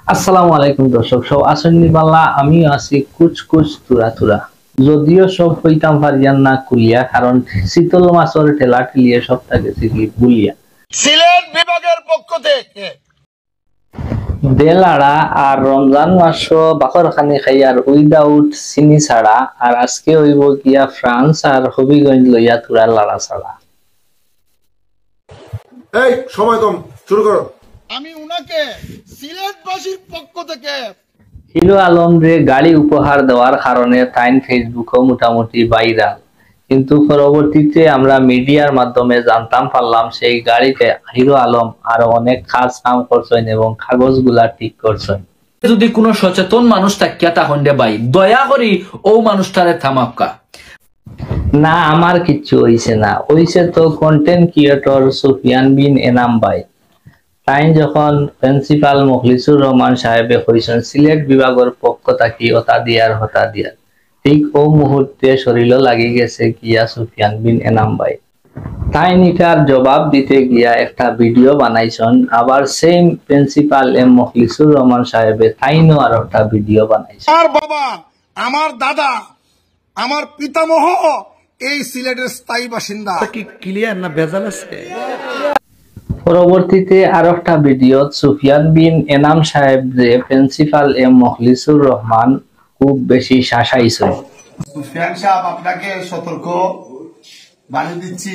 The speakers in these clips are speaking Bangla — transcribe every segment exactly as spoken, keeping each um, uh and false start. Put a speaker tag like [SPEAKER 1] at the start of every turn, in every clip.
[SPEAKER 1] আসসালামু আলাইকুম দর্শক, সব আসেননি বাল্লা। আমি আছি কুচ কুচ তুরা তুরা। যদিও সব হইতাম পারিয়ান না কুলিয়া, কারণ শীতল মাছের ঠেলা ঠেলিয়ে সবটা গেছে কি বুলিয়া।
[SPEAKER 2] সিলেট বিভাগের পক্ষ থেকে
[SPEAKER 1] দেলাড়া আর রমজান মাস বাকর খানি খাই আর উইদাউট চিনি ছাড়া। আর আজকে হইব গিয়া ফ্রান্স আর হবিগঞ্জ লইয়া তুরা লাড়া ছাড়া।
[SPEAKER 3] এই সময় কম, শুরু করো।
[SPEAKER 2] আমি উনাকে সিলেটবাসীর পক্ষ থেকে
[SPEAKER 1] হিরো আলম রে গাড়ি উপহার দেওয়ার কারণে তাইন ফেসবুকও মোটামুটি ভাইরাল, কিন্তু পরবর্তীতে আমরা মিডিয়ার মাধ্যমে জানতাম পারলাম সেই গাড়িতে হিরো আলম আরো অনেক কাজ কাম করছেন এবং কাগজগুলা ঠিক করছেন।
[SPEAKER 4] যদি কোনো সচেতন মানুষ থাকিয়া তাহলে ভাই দয়া করি ও মানুষটারে থামাক্কা।
[SPEAKER 1] না, আমার কিচ্ছু হইছে না, হইছে তো কন্টেন্ট ক্রিয়েটর সুফিয়ান বিন এনাম ভাই। তাই যখন প্রিন্সিপাল মখলিসুর রহমান সাহেবে কইছেন সিলেট বিভাগের পক্ষ থাকি হতা দিয়ার হতা দিয়ার, ঠিক ও মুহূর্তে শরীর লাগি গেছে গিয়া সুফিয়ান বিন এনাম ভাই। তাই নিটার জবাব দিতে গিয়া একটা ভিডিও বানাইছেন। আবার same principal M Mokhlesur Rahman সাহেবে তাইনও আর একটা ভিডিও বানাইছেন।
[SPEAKER 2] আমার বাবা, আমার দাদা, আমার পিতামহ এই সিলেটের স্থায়ী বাসিন্দা।
[SPEAKER 5] কি ক্লিয়ার না ভেজাল আছে?
[SPEAKER 1] পরবর্তীতে আর একটা ভিডিও সুফিয়ান বিন এনাম সাহেব যে প্রিন্সিপাল এম মখলিসুর রহমান খুব বেশি শাসাইছেন।
[SPEAKER 2] সুফিয়ান সাহেব, আপনাকে সতর্ক বানিয়ে দিচ্ছি।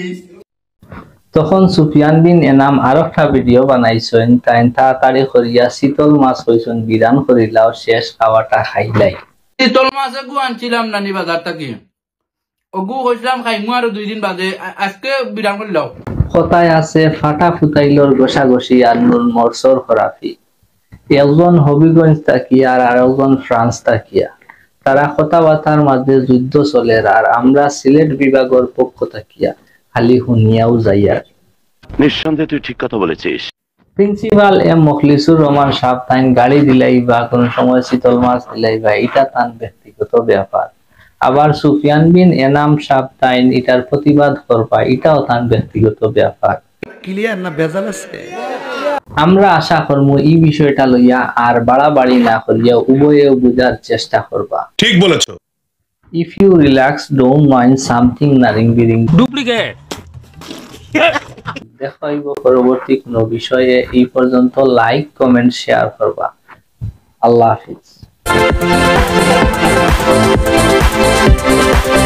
[SPEAKER 1] তখন সুফিয়ান বিন এনাম আর একটা ভিডিও বানাইছেন। তাই তাড়াতাড়ি করিয়া শীতল মাছ হইছেন বিরান করিলাও শেষ খাওয়াটা খাইলাই।
[SPEAKER 4] শীতল মাছ গু আনছিলাম নানি বাজার থেকে, ওগু হইছিলাম খাইমু আর দুই দিন বাদে, আজকে বিরান করিলাও।
[SPEAKER 1] কথায় আছে ফাটা ফুটাইলর গোসাগসি আর নুন মরসর খরাফি। একজন হবিগঞ্জ তাকিয়া আর আরেকজন ফ্রান্স তাকিয়া, তারা কথাবার্তার মাঝে যুদ্ধ চলে। আর আমরা সিলেট বিভাগের পক্ষ তাকিয়া খালি শুনিয়াও যাইয়া।
[SPEAKER 6] নিঃসন্দেহে তুই ঠিক কথা বলেছিস।
[SPEAKER 1] প্রিন্সিপাল এম মখলিসুর রহমান সাহেব তাইন গাড়ি দিলাই বা কোন সময় শীতল মাছ দিলাই বা এটা তার ব্যক্তিগত ব্যাপার। আবার সুফিয়ান বিন এনাম সাহেব তাইন এটার প্রতিবাদ করবা, এটাও তার ব্যক্তিগত ব্যাপার।
[SPEAKER 5] ক্লিয়ার না ভেজাল আছে?
[SPEAKER 1] আমরা আশা করব এই বিষয়টা লইয়া আর বাড়াবাড়ি না করিয়া উভয়ে বুঝার চেষ্টা করবা।
[SPEAKER 3] ঠিক বলেছো।
[SPEAKER 1] If you relax, don't mind something nothing boring
[SPEAKER 4] duplicate.
[SPEAKER 1] দেখাইব পরবর্তী কোনো বিষয়ে। এই পর্যন্ত লাইক, কমেন্ট, শেয়ার করবা। আল্লাহ হাফিজ।